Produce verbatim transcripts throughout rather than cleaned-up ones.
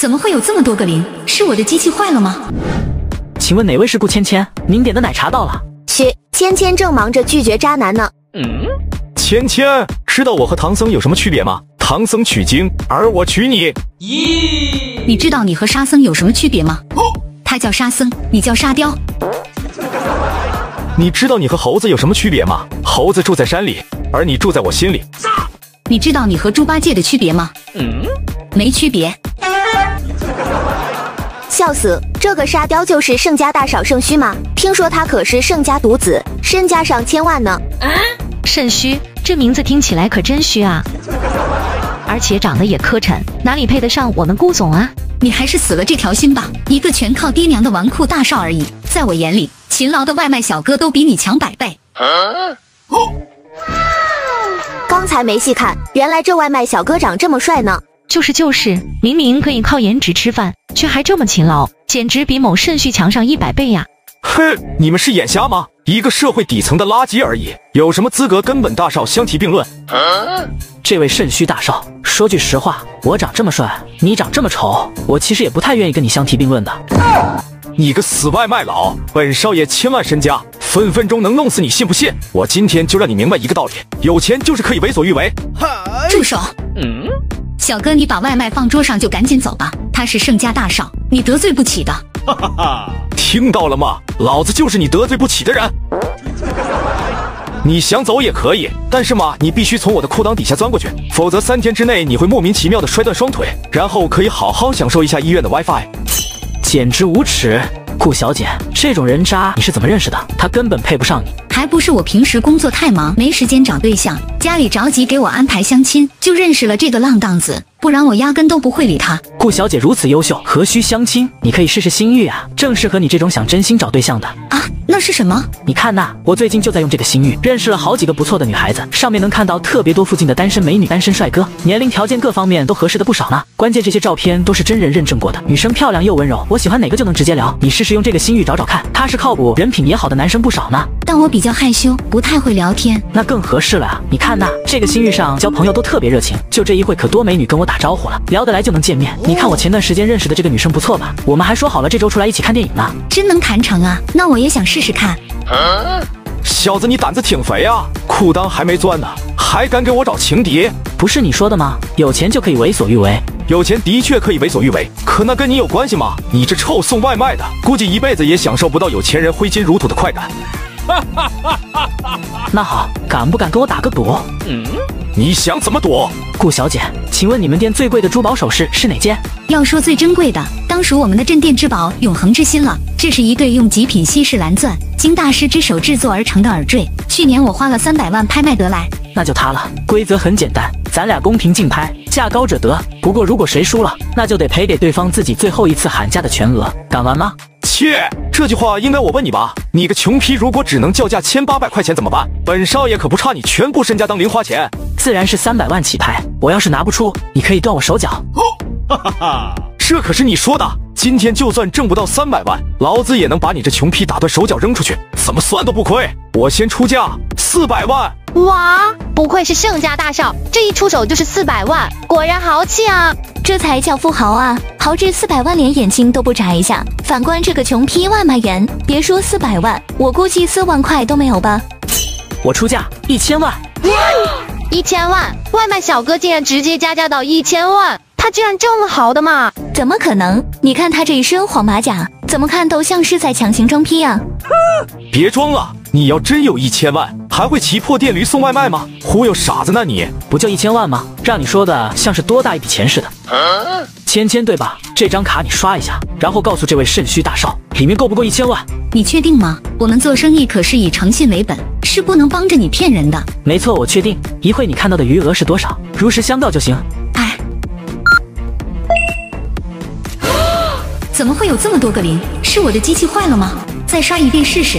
怎么会有这么多个零？是我的机器坏了吗？ 请问哪位是顾芊芊？您点的奶茶到了。 嘘，芊芊正忙着拒绝渣男呢。 嗯，芊芊，知道我和唐僧有什么区别吗？唐僧取经，而我取你。 咦，你知道你和沙僧有什么区别吗？他叫沙僧，你叫沙雕。 你知道你和猴子有什么区别吗？猴子住在山里，而你住在我心里。 你知道你和猪八戒的区别吗？嗯，没区别。 笑死，这个沙雕就是盛家大少盛虚吗？听说他可是盛家独子，身家上千万呢。 啊，盛虚，这名字听起来可真虚啊！而且长得也磕碜，哪里配得上我们顾总啊？ 你还是死了这条心吧，一个全靠爹娘的纨绔大少而已。在我眼里，勤劳的外卖小哥都比你强百倍。啊哦、 刚才没细看，原来这外卖小哥长这么帅呢。 就是就是，明明可以靠颜值吃饭，却还这么勤劳，简直比某肾虚强上一百倍呀！ 哼，你们是眼瞎吗？一个社会底层的垃圾而已，有什么资格跟本大少相提并论？ 啊、这位肾虚大少，说句实话，我长这么帅，你长这么丑，我其实也不太愿意跟你相提并论的。 你个死外卖佬，本少爷千万身家，分分钟能弄死你，信不信？我今天就让你明白一个道理，有钱就是可以为所欲为。 住手！嗯，小哥，你把外卖放桌上就赶紧走吧，他是盛家大少，你得罪不起的。 哈哈哈，听到了吗？老子就是你得罪不起的人。你想走也可以，但是嘛，你必须从我的裤裆底下钻过去，否则三天之内你会莫名其妙的摔断双腿，然后可以好好享受一下医院的 WiFi。 简直无耻！顾小姐，这种人渣你是怎么认识的？他根本配不上你。 还不是我平时工作太忙，没时间找对象，家里着急给我安排相亲，就认识了这个浪荡子，不然我压根都不会理他。 顾小姐如此优秀，何须相亲？你可以试试心玉啊，正适合你这种想真心找对象的。 啊，那是什么？ 你看呐，我最近就在用这个心玉，认识了好几个不错的女孩子，上面能看到特别多附近的单身美女、单身帅哥，年龄条件各方面都合适的不少呢。关键这些照片都是真人认证过的，女生漂亮又温柔，我喜欢哪个就能直接聊。你试试用这个心玉找找看，踏实靠谱，人品也好的男生不少呢。 但我比较害羞，不太会聊天， 那更合适了啊！你看呐，这个心玉上交朋友都特别热情，就这一会可多美女跟我打招呼了，聊得来就能见面。你看我前段时间认识的这个女生不错吧？我们还说好了这周出来一起看电影呢。 真能谈成啊！那我也想试试看。 啊、小子，你胆子挺肥啊，裤裆还没钻呢，还敢给我找情敌？ 不是你说的吗？有钱就可以为所欲为。 有钱的确可以为所欲为，可那跟你有关系吗？你这臭送外卖的，估计一辈子也享受不到有钱人挥金如土的快感。 那好，敢不敢跟我打个赌？ 嗯，你想怎么赌？ 顾小姐，请问你们店最贵的珠宝首饰是哪件？ 要说最珍贵的，当属我们的镇店之宝永恒之心了。这是一对用极品稀世蓝钻经大师之手制作而成的耳坠，去年我花了三百万拍卖得来。 那就它了，规则很简单，咱俩公平竞拍，价高者得。不过如果谁输了，那就得赔给对方自己最后一次喊价的全额。敢玩吗？ 切，这句话应该我问你吧？你个穷批，如果只能叫价千八百块钱怎么办？本少爷可不差你全部身家当零花钱。 自然是三百万起拍，我要是拿不出，你可以断我手脚。 哦，哈哈哈，这可是你说的。今天就算挣不到三百万，老子也能把你这穷批打断手脚扔出去，怎么算都不亏。我先出价四百万。 哇，不愧是盛家大少，这一出手就是四百万，果然豪气啊！ 这才叫富豪啊，豪至四百万连眼睛都不眨一下。反观这个穷批外卖员，别说四百万，我估计四万块都没有吧。 我出价一千万。 一千万，外卖小哥竟然直接加价到一千万，他居然这么豪的吗？ 怎么可能？你看他这一身黄马甲，怎么看都像是在强行装批啊！ 别装了，你要真有一千万，还会骑破电驴送外卖吗？忽悠傻子呢你！ 不就一千万吗？让你说的像是多大一笔钱似的。啊、芊芊对吧？这张卡你刷一下，然后告诉这位肾虚大少，里面够不够一千万？ 你确定吗？我们做生意可是以诚信为本，是不能帮着你骗人的。 没错，我确定。一会你看到的余额是多少，如实相告就行。 哎，怎么会有这么多个零？是我的机器坏了吗？再刷一遍试试。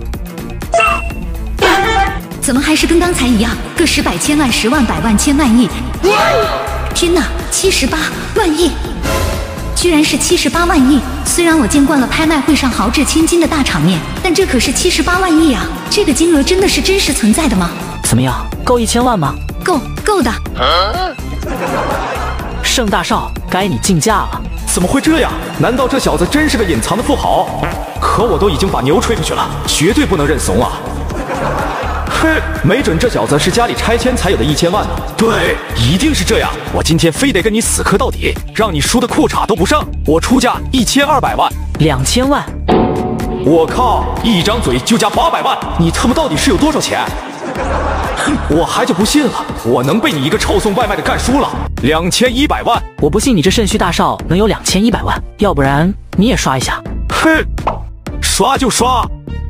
怎么还是跟刚才一样？个十百千万十万百万千万亿，天哪，七十八万亿！居然是七十八万亿！虽然我见惯了拍卖会上豪掷千金的大场面，但这可是七十八万亿啊！这个金额真的是真实存在的吗？ 怎么样，够一千万吗？ 够，够的。 盛大少，该你竞价了。 怎么会这样？难道这小子真是个隐藏的富豪？可我都已经把牛吹出去了，绝对不能认怂啊！嘿，没准这小子是家里拆迁才有的一千万呢。对，一定是这样。我今天非得跟你死磕到底，让你输的裤衩都不剩。我出价一千二百万， 两千万。 我靠，一张嘴就加八百万，你他妈到底是有多少钱？我还就不信了，我能被你一个臭送外卖的干输了。两千一百万， 我不信你这肾虚大少能有两千一百万，要不然你也刷一下。 哼，刷就刷。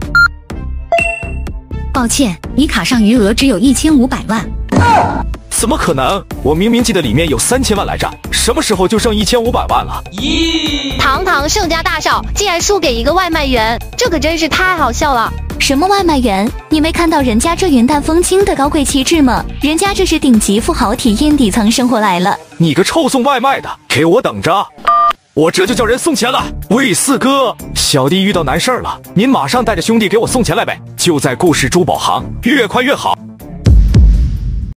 抱歉，你卡上余额只有一千五百万。 怎么可能？我明明记得里面有三千万来着，什么时候就剩一千五百万了？ 咦，堂堂盛家大少竟然输给一个外卖员，这可真是太好笑了。 什么外卖员？你没看到人家这云淡风轻的高贵气质吗？人家这是顶级富豪体验底层生活来了。 你个臭送外卖的，给我等着！我这就叫人送钱来。喂，四哥，小弟遇到难事儿了，您马上带着兄弟给我送钱来呗，就在故事珠宝行，越快越好。